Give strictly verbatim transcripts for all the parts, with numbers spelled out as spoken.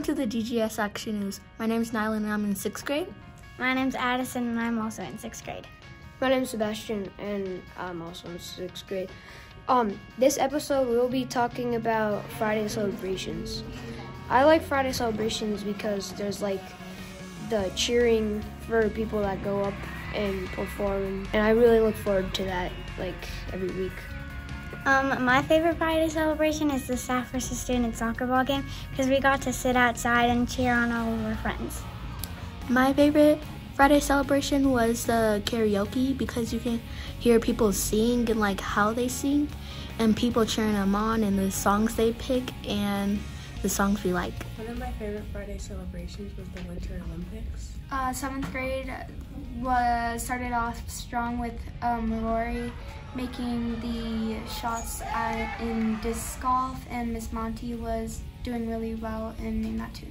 Welcome to the D G S N Action News. My name is Nyla and I'm in sixth grade. My name's Addison and I'm also in sixth grade. My name's Sebastian and I'm also in sixth grade. Um, this episode we'll be talking about Friday celebrations. I like Friday celebrations because there's like the cheering for people that go up and perform, and I really look forward to that like every week. Um, my favorite Friday celebration is the staff versus student soccer ball game because we got to sit outside and cheer on all of our friends. My favorite Friday celebration was the karaoke because you can hear people sing and like how they sing and people cheering them on and the songs they pick and the songs we like. One of my favorite Friday celebrations was the Winter Olympics. Uh, seventh grade was started off strong with um, Rory making the shots at, in disc golf, and Miss Monty was doing really well in, in that too.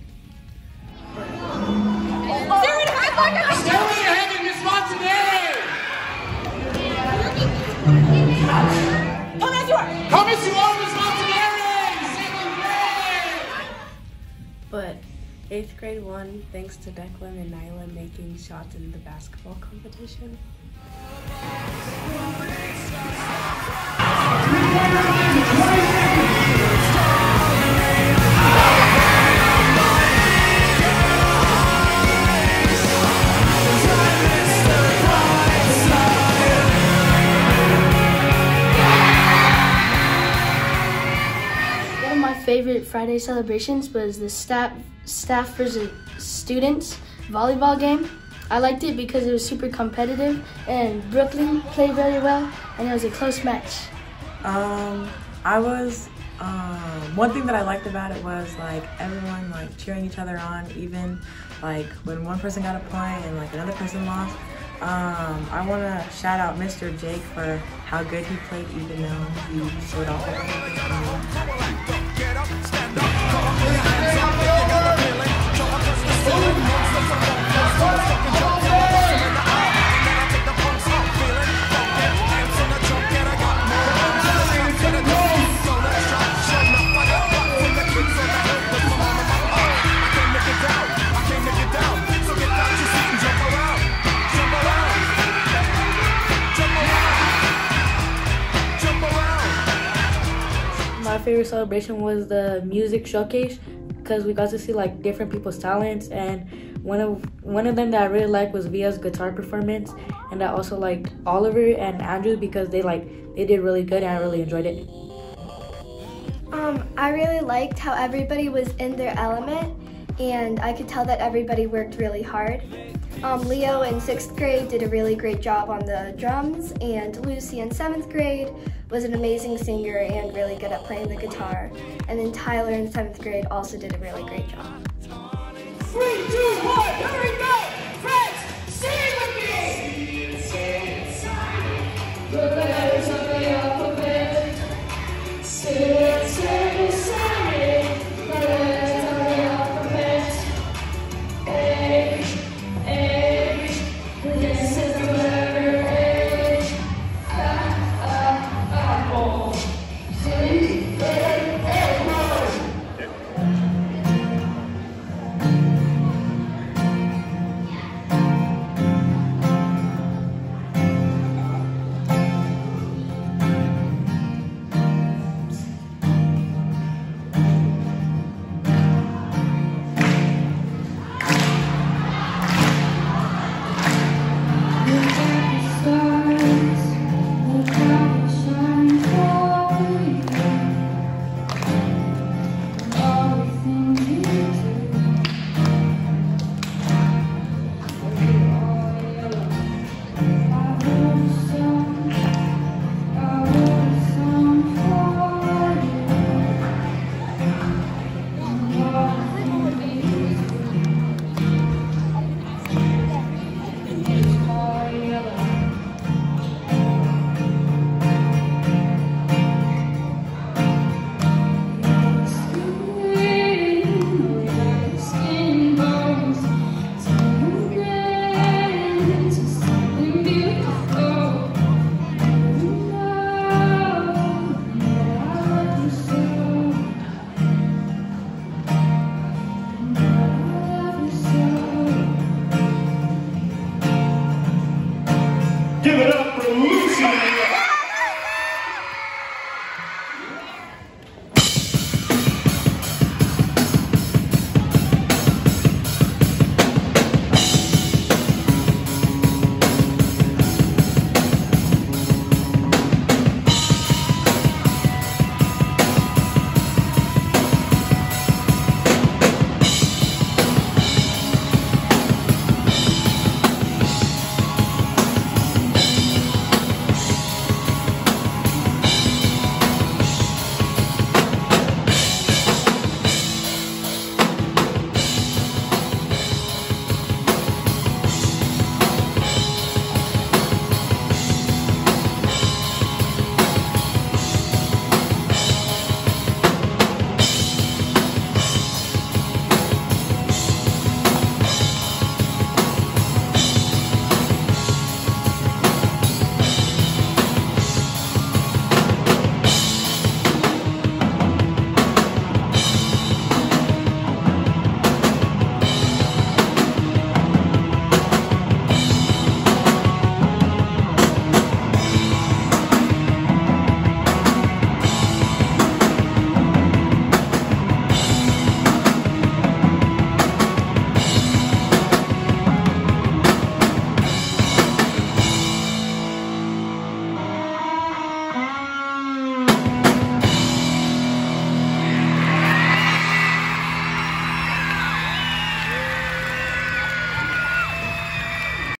Stairway ahead in Miss Montanari! Come as you are! Come as you are, Miss Montanari! Second grade! But eighth grade won thanks to Declan and Nyla making shots in the basketball competition. One of my favorite Friday celebrations was the staff staff versus students volleyball game. I liked it because it was super competitive and Brooklyn played really well and it was a close match. Um, I was, um, one thing that I liked about it was like everyone like cheering each other on, even like when one person got a point and like another person lost. Um, I want to shout out Mister Jake for how good he played even though he showed off everything. My favorite celebration was the music showcase because we got to see like different people's talents, and one of one of them that I really liked was Via's guitar performance, and I also liked Oliver and Andrew because they like they did really good and I really enjoyed it. Um, I really liked how everybody was in their element and I could tell that everybody worked really hard. Um, Leo in sixth grade did a really great job on the drums, and Lucy in seventh grade was an amazing singer and really good at playing the guitar. And then Tyler in seventh grade also did a really great job. Three, two, one, here we go!